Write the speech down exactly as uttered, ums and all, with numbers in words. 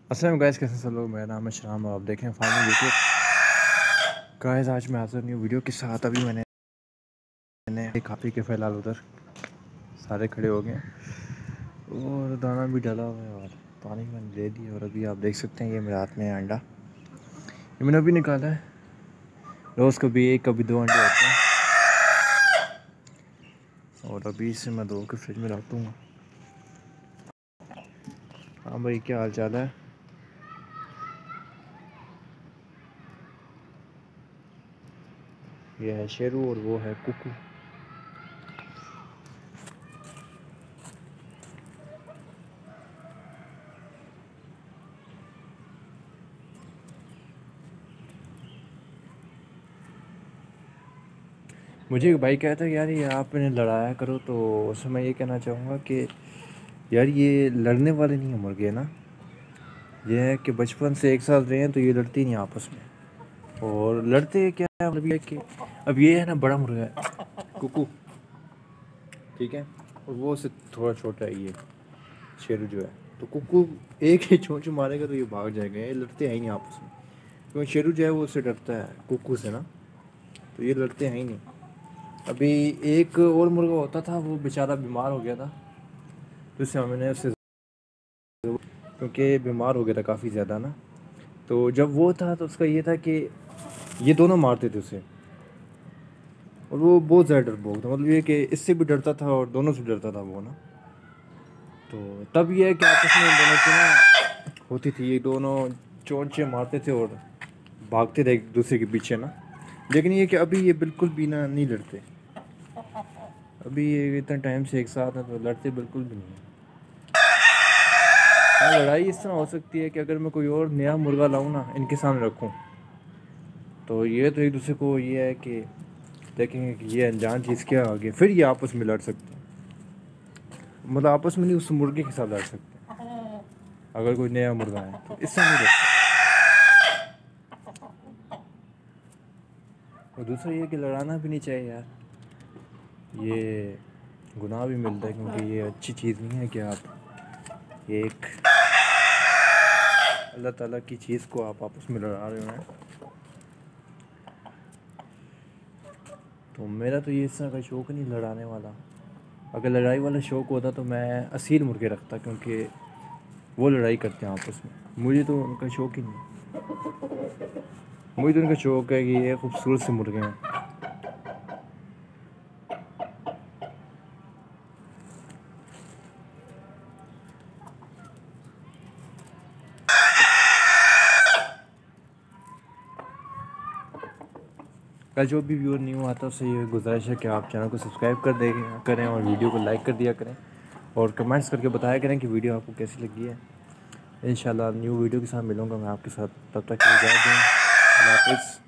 अस्सलाम गाइस, कैसे सब लोग। मेरा नाम है शराम और आप देखें फार्मिंग यूट्यूब। गाइस आज मैं हाजिर न्यू वीडियो के साथ। अभी मैंने मैंने काफ़ी के फ़िलहाल उधर सारे खड़े हो गए और दाना भी डाला हुआ है और पानी मैंने दे दिया। और अभी आप देख सकते हैं ये मेरे हाथ में है अंडा, ये मैंने अभी निकाला है। रोज़ कभी एक कभी दो अंडे होते हैं और अभी इसे मैं धो के फ्रिज में रख दूँगा। हाँ भाई, क्या हाल चाल है। ये है शेरू और वो है कुकू। मुझे एक भाई कहता है यार ये आप इन्हें लड़ाया करो, तो उसमें मैं ये कहना चाहूँगा कि यार ये लड़ने वाले नहीं है मुर्गे ना। ये है कि बचपन से एक साथ रहे हैं तो ये लड़ती नहीं आपस में। और लड़ते क्या है मतलब ये कि अब ये है ना बड़ा मुर्गा है कुकू, ठीक है, और वो उससे थोड़ा छोटा है ये शेरू जो है। तो कुकू एक ही चोंच मारेगा तो ये भाग जाएगा। ये लड़ते हैं ही नहीं आपस में, क्योंकि शेरू जो है वो उससे डरता है कुकू से ना, तो ये लड़ते हैं ही नहीं। अभी एक और मुर्गा होता था, वो बेचारा बीमार हो गया था, तो इससे मैंने उससे क्योंकि बीमार हो गया था काफ़ी ज़्यादा ना। तो जब वो था तो उसका ये था कि ये दोनों मारते थे उसे और वो बहुत ज़्यादा डरपोक था। मतलब ये कि इससे भी डरता था और दोनों से डरता था वो ना। तो तब ये है कि आपस में इन दोनों की ना होती थी, ये दोनों चोंचे मारते थे और भागते थे एक दूसरे के पीछे ना। लेकिन ये कि अभी ये बिल्कुल भी ना नहीं लड़ते। अभी ये इतना टाइम से एक साथ है तो लड़ते बिल्कुल भी नहीं है। हाँ, लड़ाई इस तरह हो सकती है कि अगर मैं कोई और नया मुर्गा लाऊं ना इनके सामने रखूं, तो ये तो एक दूसरे को ये है कि देखेंगे कि ये अनजान चीज़ क्या आ गई, फिर ये आपस में लड़ सकते हैं। मतलब आपस में नहीं, उस मुर्गे के साथ लड़ सकते हैं अगर कोई नया मुर्गा है तो इससे नहीं लड़ते। और दूसरा ये कि लड़ाना भी नहीं चाहिए यार, ये गुनाह भी मिलता है, क्योंकि ये अच्छी चीज़ नहीं है कि आप एक अल्लाह ताला की चीज़ को आप आपस में लड़ा रहे हैं। तो मेरा तो ये इस तरह का शौक़ नहीं लड़ाने वाला। अगर लड़ाई वाला शौक़ होता तो मैं असील मुर्गे रखता, क्योंकि वो लड़ाई करते हैं आपस में। मुझे तो उनका शौक़ ही नहीं। मुझे तो उनका शौक़ है कि ये खूबसूरत से मुर्गे हैं। कल जो भी व्यूअर न्यू आता है उससे ये गुजारिश है कि आप चैनल को सब्सक्राइब कर दे करें और वीडियो को लाइक कर दिया करें और कमेंट्स करके बताया करें कि वीडियो आपको कैसी लगी है। इंशाल्लाह न्यू वीडियो के साथ मिलूँगा मैं आपके साथ, तब तक इजाज़त दें। अल्लाह हाफ़िज़।